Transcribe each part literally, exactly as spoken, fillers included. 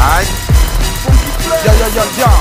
Alright? Yo, yo, yo, yo.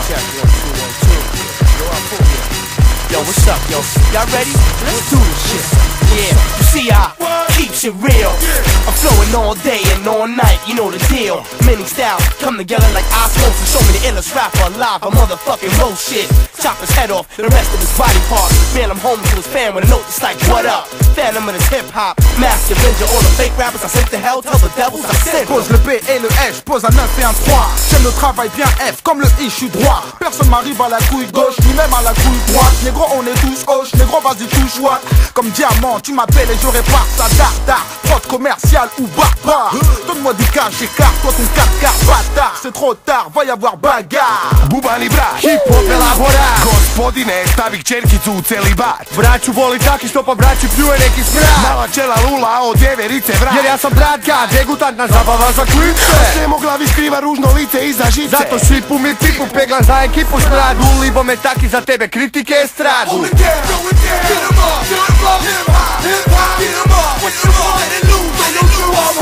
Yo, what's up, yo? Y'all ready? Let's do this shit. Yeah, you see I keep shit real. I'm flowing all day and all night, you know the deal. Many styles come together like osmosis and show me the illest rapper alive. I motherfucking roll shit. Chop his head off, the rest of his body parts. Man, I'm home to his fan with a note that's like, what up? Phantom of this hip-hop, master ninja. All the fake rappers I sent to hell, tell the devils I sent. Pose le B et le F, pose un neuf et un trois. J'aime le travail bien F, comme le I, je suis droit. Personne m'arrive à la couille gauche, ni même à la couille droite. Négro, on est tous hoche, négro, vas-y, touche what. Comme diamant, tu m'appelles et je répare ça dar dar. Prod commercial ou barbare. Donne-moi du cash, écarte, toi ton quatre quarts bâtard. C'est trop tard, va y avoir bagarre. Bubani brat, hip-hop elaborat. Gospodine, stavi kćerkicu u celibat. Braću voli taki što pa braći pljuje neki smrad. Mala čela lula od djeverice vrat. Jer ja sam bratka, degutantna zabava za klince. Svemo glavi skriva ružno lice iza žice. Zato šipu mi tipu, peglan za ekipu smradu. Libo me taki za tebe kritike estradu. Hold it down, throw it down, get 'em up, get 'em up, hip-hop, hip-hop, get 'em up. What you want and lose, so you do I'm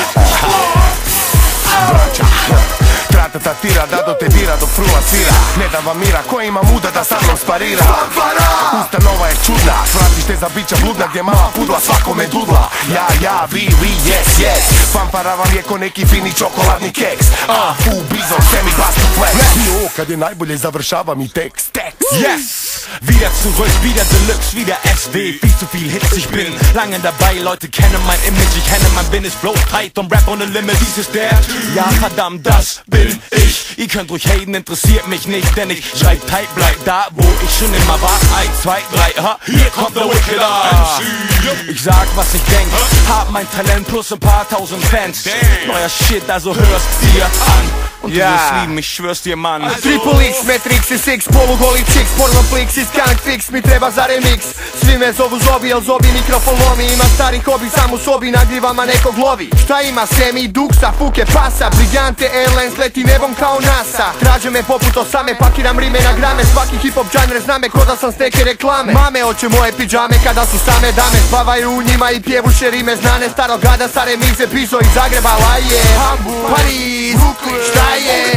hard. Braća, trata tatira, da te dira do frula svira. Ne da vam mira, ko ima muda da sa mnom sparira. Ustanova je čudna, svratište za bića bludna. Gdje mala pudla svakome dudla. Ja, ja, vi, vi, yes, yes. Fanfara vam je ko neki fini čokoladni keks. Ah, fu, bizon, semi, bastu, flex. Jo, kad je najbolje završavam i tekst. Yes! Wieder zurück, wieder Deluxe, wieder S D. Viel zu viel Hits, ich bin lange dabei. Leute kennen mein Image, ich kenne mein Business, flow tight und Rap ohne Limit. Dies ist der, ja verdammt, das bin ich. Ihr könnt ruhig haten, interessiert mich nicht, denn ich schreib tight, bleib da, wo ich schon immer war. Eins, zwei, drei, ha, hier kommt der Wicked M C. Ich sag, was ich denk, hab mein Talent plus ein paar tausend Fans. Neuer Shit, also hörst dir an. Und du wirst lieben, ich schwör's dir, Mann. Triple X, Matrix i Six, polugoli chicks, porno flix i skank fix, mi treba za remix. Svi me zovu Zobi, jel Zobi mikrofon lomi. Ima stari hobi, sam u sobi, nagrivama nekog lovi. Šta ima Semi, Duksa, Fuke, Pasa, Brigante, Airlines, leti nebom kao NASA. Traže me poput osame, pakiram rime na grame. Svaki hip-hop džanr zna me ko da sam steke reklame. Mame oće moje pidžame kada su same dame. Spavaju u njima i pjevuše rime znane. Starog grada sa remize, Pizo iz Zagreba, Laje, Hamburg, Pariz, šta je?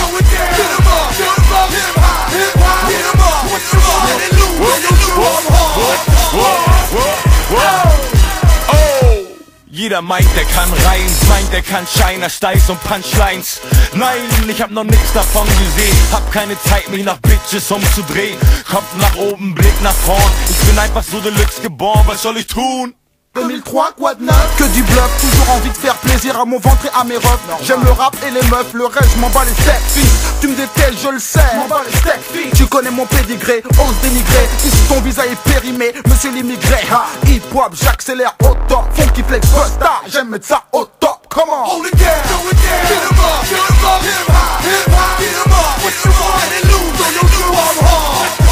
Jeder meint, der kann rein, meint, der kann Shiner, Styles und Punchlines. Nein, ich hab noch nichts davon gesehen. Hab keine Zeit, mich nach Bitches umzudrehen. Kopf nach oben, Blick nach vorn. Ich bin einfach so Deluxe geboren, was soll ich tun? deux mille trois, quoi de neuf? Que du bluff, toujours envie de faire plaisir à mon ventre et à mes refs. J'aime le rap et les meufs, le reste je m'en bats les steaks, fils. Tu me détestes, je le sais, m'en bats les steaks, fils. Tu connais mon pédigré, ose dénigrer. Ici ton visage est périmé, monsieur l'immigré. Hip hop, j'accélère au top. Funky flex, busta, j'aime mettre ça au top. Comment? Hold it down, throw it down, get 'em up, get 'em up, hip hop, hip hop, get 'em up. What you want and lose, so you do I'm hard.